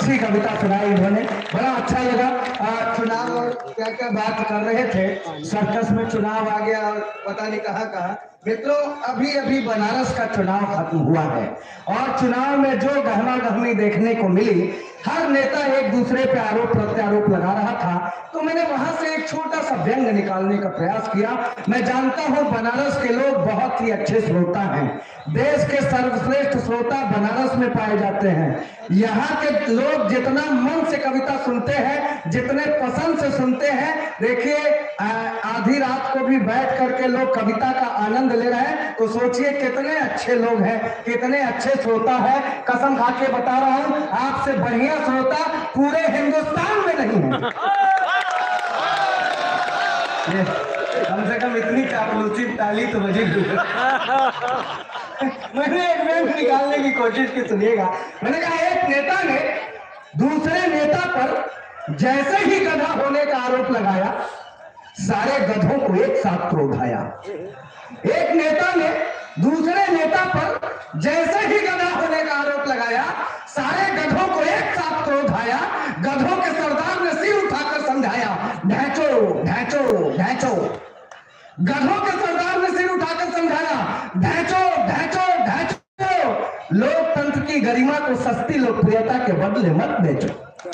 अच्छी कविता सुनाई इन्होंने, बड़ा अच्छा लगा। चुनाव और क्या क्या बात कर रहे थे, सर्कस में चुनाव आ गया और पता नहीं कहाँ कहाँ। मित्रों, अभी अभी बनारस का चुनाव खत्म हुआ है और चुनाव में जो गहमा गहमी देखने को मिली, हर नेता एक दूसरे पे आरोप प्रत्यारोप लगा रहा था, तो मैंने वहां से एक छोटा सा व्यंग निकालने का प्रयास किया। मैं जानता हूं बनारस के लोग बहुत ही अच्छे श्रोता हैं, देश के सर्वश्रेष्ठ श्रोता बनारस में पाए जाते हैं। यहाँ के लोग जितना मन से कविता सुनते हैं, जितने पसंद से सुनते हैं, देखिए आधी रात को भी बैठ करके लोग कविता का आनंद ले रहे हैं, तो सोचिए कितने अच्छे लोग हैं, कितने अच्छे श्रोता है। कसम खा के बता रहा हूं, आपसे बढ़िया श्रोता पूरे हिंदुस्तान में नहीं है। कम से कम इतनी चापलूसी ताली तो बजी। मैंने एक व्यंग निकालने की कोशिश की, सुनिएगा। मैंने कहा एक नेता ने दूसरे नेता पर जैसे ही गधा होने का आरोप लगाया, सारे गधों को एक साथ क्रोधाया। एक नेता ने दूसरे नेता पर जैसे ही गधा होने का आरोप लगाया, सारे गधों को एक साथ क्रोधाया। गधों के सरदार ने सिर उठाकर समझाया, ढैंचो ढैंचो ढैंचो। गधों के सरदार ने सिर उठाकर समझाया, ढैंचो ढैंचो ढैंचो। लोकतंत्र की गरिमा को सस्ती लोकप्रियता के बदले मत बेचो।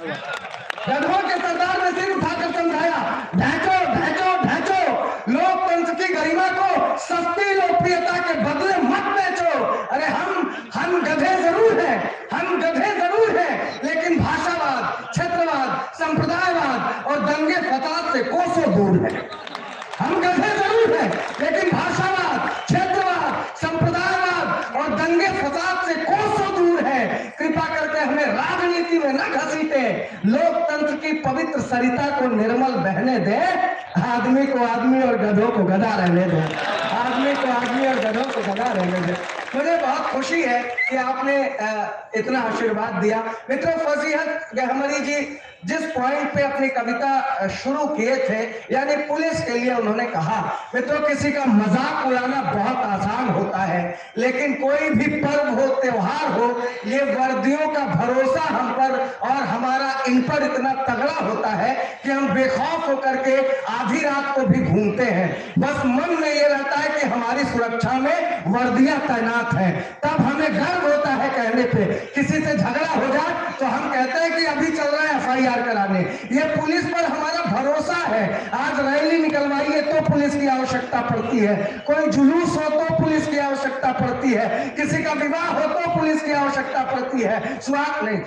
गधों के सरदार ने सिर उठाकर समझाया, ढैंचो ढैंचो ढैंचो। लोकतंत्र की गरिमा को सस्ती लोकप्रियता के बदले मत बेचो। अरे हम गधे जरूर हैं, हम गधे जरूर हैं, लेकिन भाषावाद, क्षेत्रवाद, संप्रदायवाद और दंगे फसाद से कोसों दूर है। हम गधे जरूर हैं, लेकिन भाषावाद, क्षेत्रवाद, संप्रदायवाद और दंगे फसाद से कोसों दूर है। कृपा करके हमें राजनीति में न घसीटे, लोकतंत्र की पवित्र सरिता को निर्मल बहने दे। आदमी को आदमी और गधों को गधा रहने दे, आदमी को आदमी और गधों को गधा रहने दे। मुझे बहुत खुशी है कि आपने इतना आशीर्वाद दिया। मित्रों, फजीहत गहमरी जी जिस पॉइंट पे अपनी कविता शुरू किए थे, यानी पुलिस के लिए उन्होंने कहा, मित्रों किसी का मजाक उड़ाना बहुत आसान होता है, लेकिन कोई भी पर्व हो, त्योहार हो, ये वर्दियों का भरोसा हम पर और हमारा इन पर इतना तगड़ा होता है कि हम बेखौफ होकर के आधी रात को भी घूमते हैं। बस मन में ये रहता है कि हमारी सुरक्षा में वर्दियां तैनात हैं। तब हमें गर्व होता है कहने पे, किसी से झगड़ा हो जाए तो हम कहते हैं कि अभी चल रहा है FIR कराने। ये पुलिस पर हमारा भरोसा है। आज रैली निकलवाइए तो पुलिस की आवश्यकता पड़ती है, कोई जुलूस हो तो पुलिस की आवश्यकता पड़ती है, किसी का विवाह हो तो पुलिस की आवश्यकता पड़ती है। स्वागत नहीं,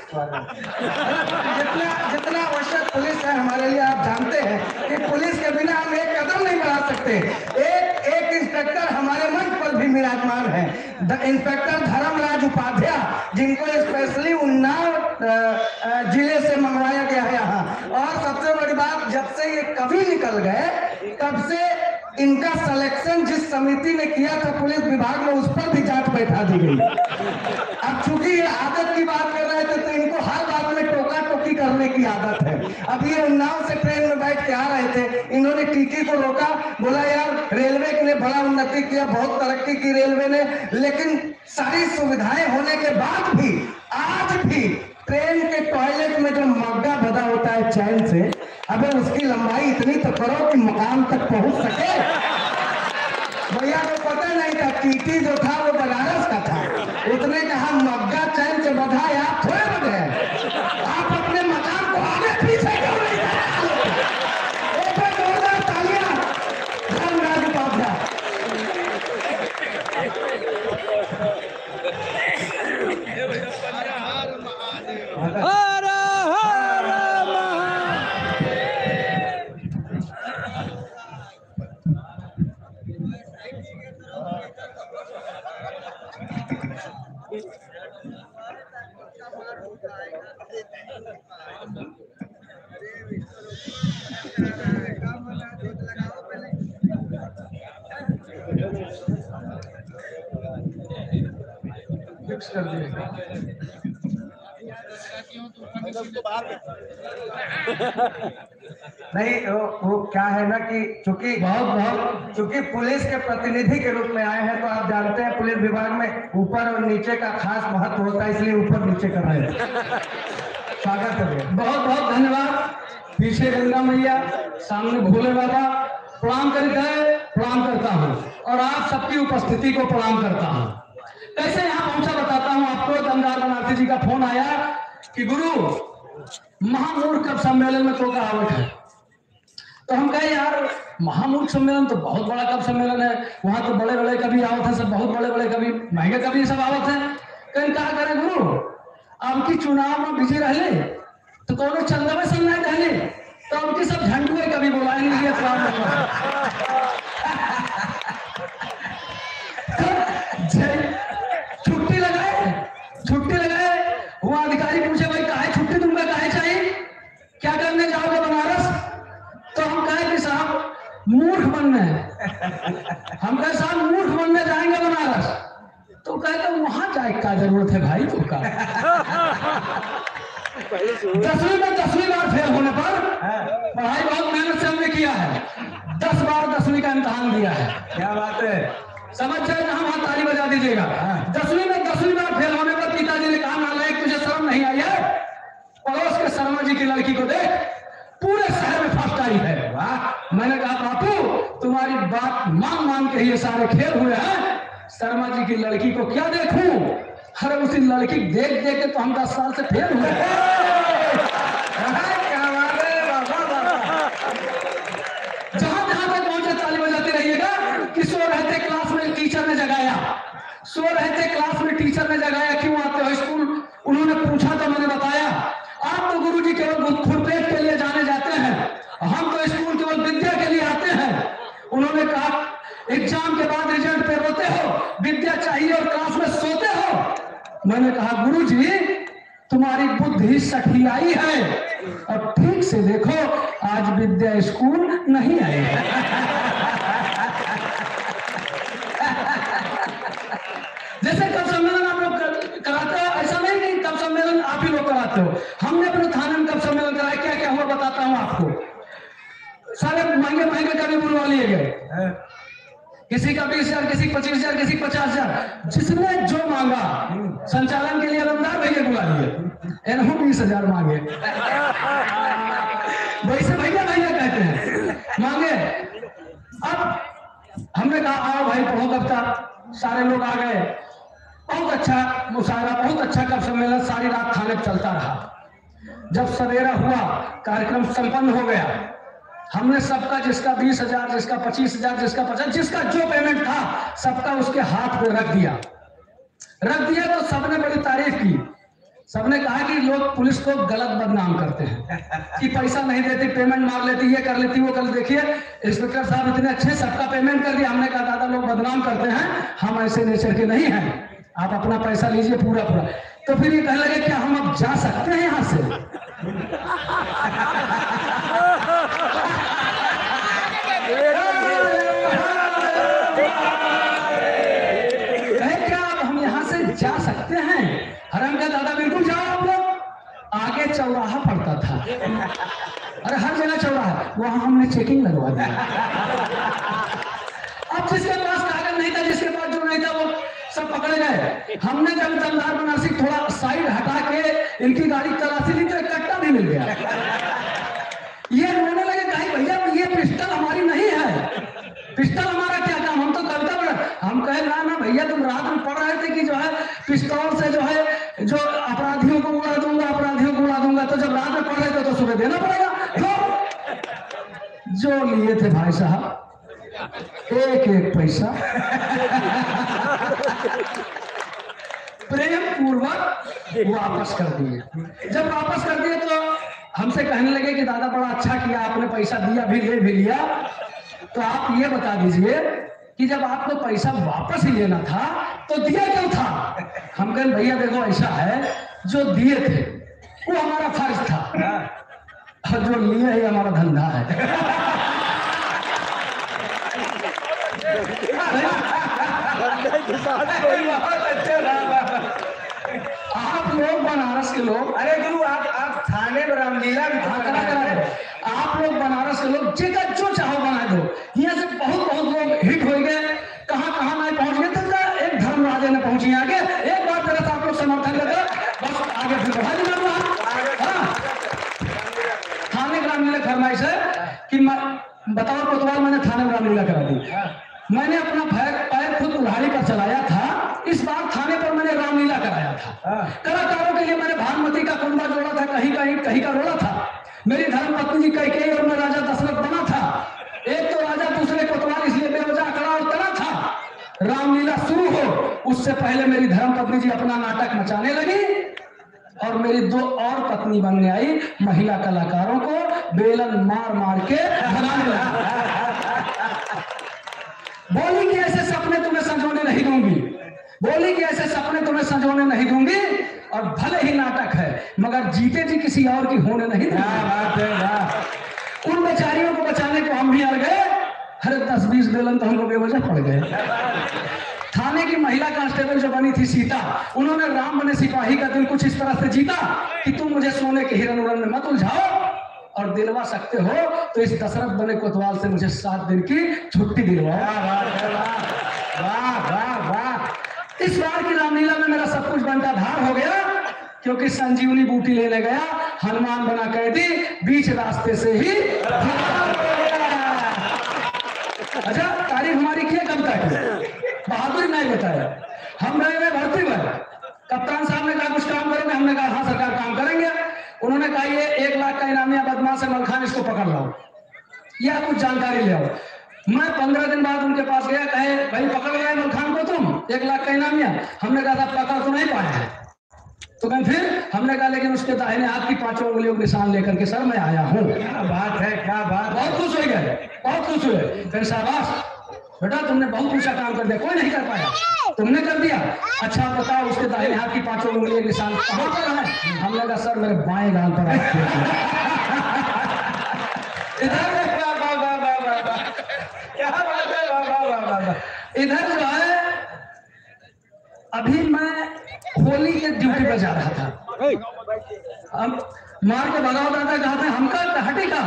जितना आवश्यक पुलिस है हमारे लिए, आप जानते हैं कि पुलिस के बिना हम एक कदम नहीं बढ़ा सकते। एक इंस्पेक्टर हमारे मंच पर भी विराजमान है, इंस्पेक्टर धर्मराज उपाध्याय, जिनको स्पेशली उन्नाव जिले से मंगवाया गया है यहाँ। और सबसे बड़ी बात, जब से ये कवि निकल गए, तब से इनका सिलेक्शन जिस समिति ने किया था पुलिस विभाग में, उस पर भी जांच बैठा दी गई। अब चूंकि ये आदत की बात कर रहे थे, तो इनको हर बात में टोका टोकी करने की आदत है। अब ये उन्नाव से ट्रेन में बैठ के आ रहे थे, इन्होंने टीटी को रोका, बोला यार रेलवे ने बड़ा उन्नति किया, बहुत तरक्की की रेलवे ने, लेकिन सारी सुविधाएं होने के बाद भी आज भी ट्रेन के टॉयलेट में जो मग्गा बंधा होता है चैन से, अबे उसकी लंबाई इतनी तो करो कि मकान तक पहुंच सके। भैया को पता नहीं था टीटी जो था वो बनारस का था, उसने कहा मग्गा चैन से बंधा है, आप थोड़े बंधे हैं, आप अपने मकान को आगे पीछे क्यों नहीं जा रहे? जोरदार तालियां धर्मराज उपाध्याय। हर हर नहीं, वो क्या है ना कि चूंकि चूंकि पुलिस के प्रतिनिधि के रूप में आए हैं, तो आप जानते हैं पुलिस विभाग में ऊपर और नीचे का खास महत्व होता है, इसलिए ऊपर नीचे कर रहे हैं। स्वागत है। बहुत बहुत धन्यवाद। पीछे गंगा मैया, सामने भोले बाबा, प्रणाम प्रणाम करता हूँ और आप सबकी उपस्थिति को प्रणाम करता हूँ। कैसे यहाँ पहुंचा बताता हूँ आपको। दमदार बनारसी जी का फोन आया कि गुरु महामूर्ख कब सम्मेलन में तो कहावत है। तो हम कहे यार महामूर्ख सम्मेलन तो बहुत बड़ा कब सम्मेलन है, वहां तो बड़े बड़े कवि आवत है, सब बहुत बड़े बड़े कवि, महंगे कवि सब आवत है। कहीं क्या करें गुरु, अब की चुनाव में बिजी रहे तो कौन चंदा में संग नहीं रहे तो उनकी सब झंडुए कभी बुलाएंगे। छुट्टी लगाए वो अधिकारी पूछे भाई काहे छुट्टी तुमको काहे चाहिए, क्या करने जाओगे बनारस। तो हम कहे कि साहब मूर्ख बनने हम कहे साहब मूर्ख बनने जाएंगे बनारस। तो कहते वहां जाए क्या जरूरत है भाई तुमका। 10वीं में 10वीं बार फेल होने पर पढ़ाई बहुत मेहनत से हमने किया है, 10 बार 10वीं का इम्तिहान दिया है। क्या बात है, समझ जाए ना, हम ताली बजा दीजिएगा। 10वीं में 10वीं बार फेल होने पर पिताजी ने कहा नालायक तुझे शर्म नहीं आई है, पड़ोस के शर्मा जी की लड़की को देख पूरे शहर में फर्स्ट आई है। वाह। मैंने कहा बापू तुम्हारी बात मान मान के ये सारे खेल हुए हैं, शर्मा जी की लड़की को क्या देखूं, हर उसी लड़की देख देख के तो हम 10 साल से फेल हुए। जहां जहां तक पहुंचे ताली बजाते रहिएगा कि सो रहते क्लास में टीचर ने जगाया, सो रहते क्लास में टीचर ने जगाया, क्यों आते हो स्कूल। उन्होंने पूछा तो मैंने बताया आप तो गुरुजी केवल खुरपेट के लिए जाने जाते हैं, हम तो स्कूल केवल विद्या के लिए आते हैं। उन्होंने कहा एग्जाम के बाद रिजल्ट पे रोते हो, विद्या चाहिए और क्लास में सोते हो। मैंने कहा गुरुजी तुम्हारी बुद्धि सठियाई है और ठीक से देखो आज विद्या स्कूल नहीं आई। जैसे कब सम्मेलन आप लोग कराते हो, ऐसा नहीं कि कब सम्मेलन आप ही लोग कराते हो, हमने अपने थाने में कब सम्मेलन कराया, क्या क्या हुआ बताता हूं आपको। सारे महंगे महंगे कवि बुलवा लिए गए, किसी का 20,000, किसी 25,000, किसी 50,000, जिसने जो मांगा। संचालन के लिए अलमदार भैया बुला लिए, इन्हों 20,000 मांगे। वैसे भैया भैया कहते हैं मांगे। अब हमने कहा आओ भाई पढ़ो कविता, सारे लोग आ गए। बहुत अच्छा मुशायरा, बहुत अच्छा कवि सम्मेलन सारी रात थाने चलता रहा। जब सवेरा हुआ कार्यक्रम संपन्न हो गया, हमने सबका जिसका 20,000, जिसका 25,000, जिसका 50, जिसका जो पेमेंट था सबका उसके हाथ पे रख दिया। तो सबने बड़ी तारीफ की, सबने कहा कि लोग पुलिस को गलत बदनाम करते हैं कि पैसा नहीं देती, पेमेंट मार लेती, ये कर लेती, वो कर। देखिए इंस्पेक्टर साहब इतने अच्छे, सबका पेमेंट कर दिया। हमने कहा दादा लोग बदनाम करते हैं, हम ऐसे नेचर के नहीं हैं, आप अपना पैसा लीजिए पूरा पूरा। तो फिर ये कहने लगे क्या हम अब जा सकते हैं यहाँ से। क्या अब हम यहाँ से जा सकते हैं। हरम का दादा बिल्कुल जाओ आप लोग। आगे चौराहा पड़ता था, अरे हर जगह चौराहा, वहां हमने चेकिंग लगवा दी। अब जिसके पास कागज नहीं था, जिसके पास जो नहीं था वो सब पकड़े गए। हमने जब दमदार बनारसी थोड़ा साइड हटा के इनकी गाड़ी तलाशी ली तो एक कट्टा भी मिल गया। ये रोने लगे कहीं भैया ये पिस्टल हमारी नहीं है, पिस्टल हमारा क्या काम, हम तो कविता पढ़। हम कहे ना भैया तुम रात में पढ़ रहे थे कि जो है पिस्तौल से जो है जो अपराधियों को उड़ा दूंगा, अपराधियों को उड़ा दूंगा। तो जब रात में पढ़ रहे थे तो सुबह देना पड़ेगा। जो लिए थे भाई साहब एक एक पैसा प्रेम पूर्वक वापस कर दिए। जब वापस कर दिए तो हमसे कहने लगे कि दादा बड़ा अच्छा किया आपने, पैसा दिया भी, ले भी लिया। तो आप ये बता दीजिए कि जब आपको पैसा वापस ही लेना था तो दिया क्यों था। हम कहें भैया देखो ऐसा है, जो दिए थे वो हमारा फर्ज था और जो लिए ही हमारा धंधा है। आप लोग बनारस के लोग, अरे गुरु आप थाने में रामलीला भी करा, आप लोग बनारस के लोग जेकर जो चाहो बना दो। यहाँ से बहुत लोग हिट हो गए, कहाँ नहीं पहुंच गए। तो एक धर्मराजे ने पहुंची आगे, एक बार तरह से आप लोग समर्थन लगे, बस आगे फिर बढ़ा दिया। रामलीला फरमाइश है कि बताओ कोतवाल, मैंने थाने में रामलीला करा दी। मैंने अपना पैर खुद कुल्हाड़ी पर चलाया था, इस बार थाने पर मैंने रामलीला कराया था। कलाकारों के लिए मैंने भानुमति का कुंडा जोड़ा था, कहीं का रोड़ा था। मेरी धर्म पत्नी जी कैकेयी और मैं राजा दशरथ बना था। एक तो राजा दूसरे कोतवाल, इसलिए बेवजह अकड़ा और तड़ा था। रामलीला शुरू हो उससे पहले मेरी धर्म पत्नी जी अपना नाटक मचाने लगी और मेरी 2 और पत्नी बनने आई। महिला कलाकारों को बेलन मार मार के भगाने लगी। बोली कि ऐसे सपने तुम्हें संजोने नहीं दूंगी, बोली कि ऐसे सपने तुम्हें संजोने नहीं दूंगी, और भले ही नाटक है मगर जीते जी किसी और की होने नहीं दूंगी। उन बेचारियों को बचाने को हम भी आ गए। अरे 10-20 बेलन तो हमको बेवजह पड़ गए। थाने की महिला कांस्टेबल जो बनी थी सीता, उन्होंने राम बने सिपाही का दिल कुछ इस तरह से जीता कि तुम मुझे सोने के हिरन उड़न में मत उलझाओ, और दिलवा सकते हो तो इस दशरथ बने कोतवाल से मुझे 7 दिन की छुट्टी दिलवाओ। वाह वाह वाह। इस बार की रामलीला में मेरा सब कुछ बंटा धार हो गया, क्योंकि संजीवनी बूटी लेने गया, हनुमान बना कैदी, बीच रास्ते से ही अच्छा। तारीफ हमारी की कब तक? बहादुरी नहीं बताया। हम रहे भर्ती में, कप्तान साहब ने कहा कुछ काम करोगे, हमने कहा हाँ सरकार काम करेंगे। उन्होंने कहा ये 1 लाख का इनामिया बदमाश है मलखान, इसको पकड़ लाओ या कुछ जानकारी ले आओ। मैं 15 दिन बाद उनके पास गया, कहे भाई पकड़ गए मलखान को तुम, 1 लाख का इनामिया। हमने कहा था पकड़ तो नहीं पाए हैं। तो कहीं फिर हमने कहा लेकिन उसके दाहिने हाथ की 5 उंगलियों के निशान लेकर के सर मैं आया हूँ। क्या बात है, क्या बात। बहुत खुश हो गए, बहुत खुश हुए। फिर शाबाश बेटा, तुमने बहुत ऊंचा काम कर दिया, कोई नहीं कर पाया, तुमने कर दिया। अच्छा बताओ उसके दाहिने हाथ की 5 उंगलियों के निशान कहाँ पर है? हमने कहा सर मेरे बाएं गाल पर। इधर जो है अभी मैं होली के ड्यूटी पे जा रहा था, हम मार के भगाओ दादा कहा था हमका हटे का।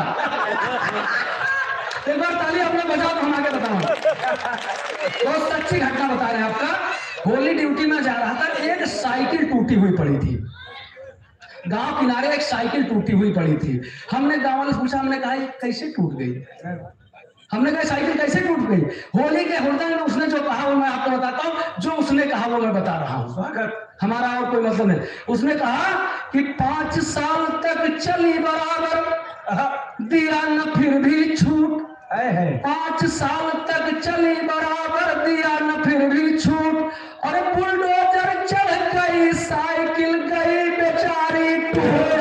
एक बार ताली अपने बजाओ तो हम आगे बताओ। बहुत सच्ची घटना बता रहे हैं आपका। होली ड्यूटी में जा रहा था, एक साइकिल टूटी हुई पड़ी थी गांव किनारे, एक साइकिल टूटी हुई पड़ी थी। हमने गांव वाले से पूछा, हमने कहा कैसे टूट गई? हमने कहा साइकिल कैसे टूट गई? होली के हुड़दंग में उसने जो कहा वो मैं आपको बताता हूँ, जो उसने कहा वो मैं बता रहा हूँ, हमारा और कोई मतलब नहीं। उसने कहा कि 5 साल तक चली बराबर, दिया न फिर भी छूट। 5 साल तक चली बराबर, दिया न फिर भी छूट, और बुलडोजर चढ़ गई साइकिल गई बेचारी टूट।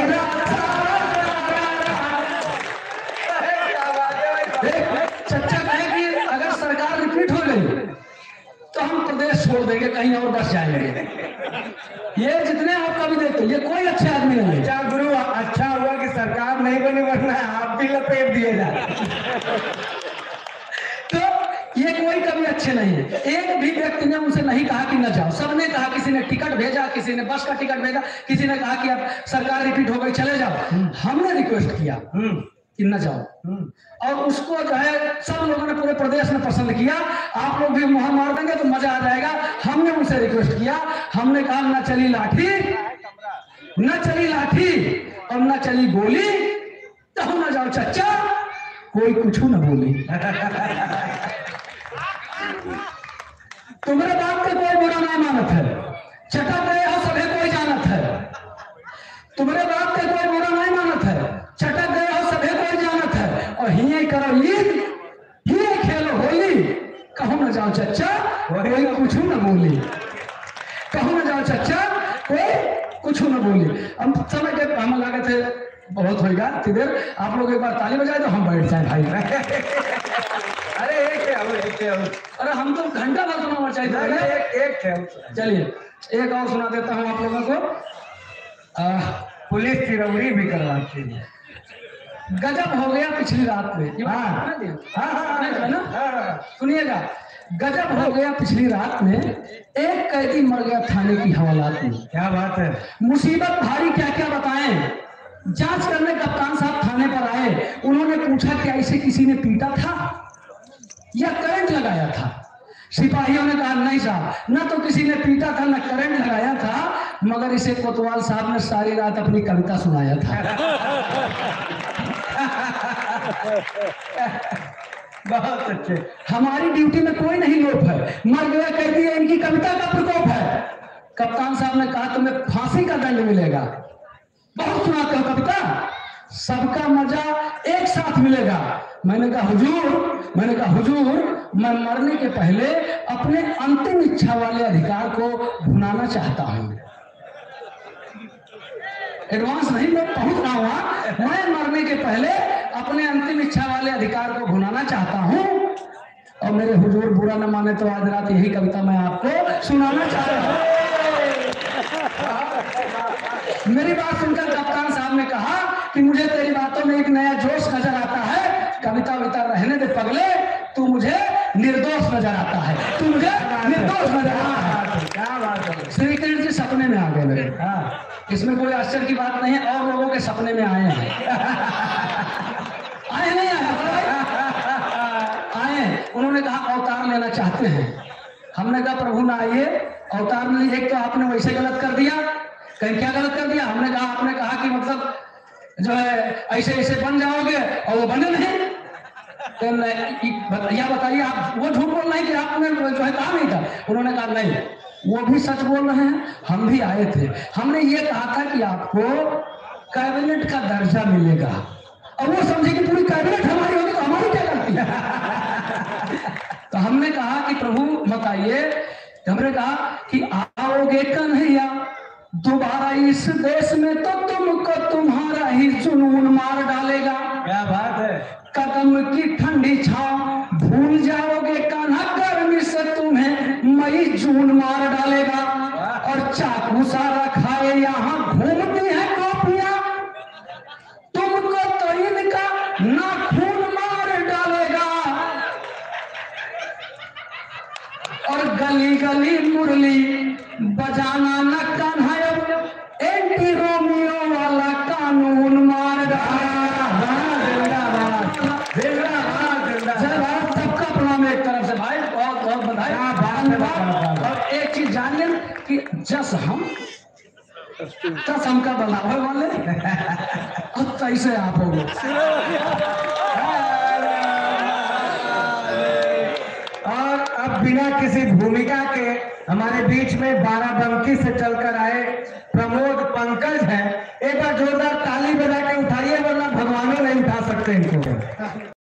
चच्चा कहे कि अगर सरकार रिपीट हो गई तो हम प्रदेश छोड़ देंगे, कहीं और बस जाएंगे। ये जितने आप कभी देखते ये कोई अच्छे आदमी नहीं है। क्या गुरु, अच्छा हुआ कि सरकार नहीं बनी, वरना आप भी लपेट दिए जाए। तो ये कोई कभी अच्छे नहीं है। एक भी व्यक्ति ने उनसे नहीं कहा कि न जाओ, सबने कहा, किसी ने टिकट भेजा, किसी ने बस का टिकट भेजा, किसी ने कहा कि अब सरकार रिपीट हो गई चले जाओ। हमने रिक्वेस्ट किया कि न जाओ, और उसको जो है सब लोगों ने पूरे प्रदेश में पसंद किया। आप लोग भी मुहर मार देंगे तो मजा आ जाएगा। हमने उनसे रिक्वेस्ट किया, हमने कहा न चली लाठी, न चली लाठी और न चली गोली, तो न जाओ चच्चा, कोई कुछ न बोली। तुम्हारे बाप के कोई बुरा नहीं मानत है, चटा गए हो सभी कोई जानत है। तुम्हारे बाप के कोई बुरा नहीं मानत है, चटक गए हो सभी कोई जानत है। और हिये करो ईद, हिये खेलो होली, कहूं न जाओ चच्चा कोई कुछ न बोली, कहूं न जाओ चच्चा कोई कुछ न बोली। हम समय के हम लगे थे बहुत होगा तिधर, आप लोग एक बार ताली बजाए तो हम बैठ जाए भाई। अरे अरे हम तो घंटा भर सुना चाहिए। चलिए एक और सुना देता हूँ आप लोगों को, पुलिस की रउड़ी भी करवाती है। गजब हो गया पिछली रात में, सुनिएगा, गजब हो गया पिछली रात में, एक कैदी मर गया थाने की हवालात में। क्या बात है, मुसीबत भारी, क्या क्या बताएं। जांच करने कप्तान साहब थाने पर आए, उन्होंने पूछा कि ऐसे किसी ने पीटा था या करंट लगाया था? सिपाहियों ने कहा नहीं साहब, न तो किसी ने पीटा था न करंट लगाया था, मगर इसे कोतवाल साहब ने सारी रात अपनी कविता सुनाया था। बहुत अच्छे। हमारी ड्यूटी में कोई नहीं लोप है, मर गया कह दिया इनकी कविता का प्रकोप है। कप्तान साहब ने कहा तुम्हें फांसी का दंड मिलेगा। बहुत सुनाते हो कविता, सबका मजा एक साथ मिलेगा। मैंने कहा हुजूर मैं मरने के पहले अपने अंतिम इच्छा वाले अधिकार को भुनाना चाहता हूं। एडवांस नहीं, मैं पहुंच रहा हूं। मैं मरने के पहले अपने अंतिम इच्छा वाले अधिकार को भुनाना चाहता हूं। और मेरे हुजूर बुरा न माने तो आज रात यही कविता मैं आपको सुनाना चाहता हूं। मेरी बात सुनकर कप्तान साहब ने कहा कि मुझे तेरी बातों में एक नया जोश नजर आता है। कविता विता रहने दे पगले, तू मुझे निर्दोष नजर आता है, तू मुझे निर्दोष नजर आता है। क्या बात है। श्री कृष्ण जी सपने में आ गए मेरे। इसमें कोई आश्चर्य की बात नहीं है, और लोगों के सपने में आए हैं। आए नहीं आए। उन्होंने कहा अवतार लेना चाहते हैं। हमने कहा प्रभु ना आइए, अवतार में एक तो आपने वैसे गलत कर दिया। कहीं क्या गलत कर दिया? हमने कहा, आपने कहा कि मतलब जो है ऐसे ऐसे बन जाओगे और वो बने नहीं। तो या बताइए, आप वो झूठ बोल रहे हैं कि आपने जो है कहा नहीं था? उन्होंने कहा नहीं, वो भी सच बोल रहे हैं, हम भी आए थे। हमने ये कहा था कि आपको कैबिनेट का दर्जा मिलेगा। और वो समझे कि पूरी कैबिनेट हमारी होगी तो हमारी क्या गलती है? तो हमने कहा कि प्रभु मत आइए। हमने कहा कि आओगे कन्हैया दोबारा इस देश में तो तुमको तुम्हारा ही जुनून मार डालेगा। क्या बात है। कदम की ठंडी छांव भूल जाओगे कान्हा, गर्मी से तुम्हें मई जून मार डालेगा। और चाकू सारा खाए यहाँ घूमती है कॉपियां, तुमको तो इनका नाखून मार डालेगा। और गली गली मुरली बजाना न कान्हा, एंटी रोमियो वाला कानून मार डालेगा। जय भारत, सबका प्रणाम एक तरफ से भाई, बहुत बहुत बधाई। और एक चीज जान लें कि जस हमका बलावे वाले अब कैसे आप हो। और अब बिना किसी भूमिका के हमारे बीच में बाराबंकी से चलकर आए प्रमोद पंकज हैं। एक बार जोरदार ताली बजा के उठाइए, वरना भगवानों नहीं उठा सकते इनको।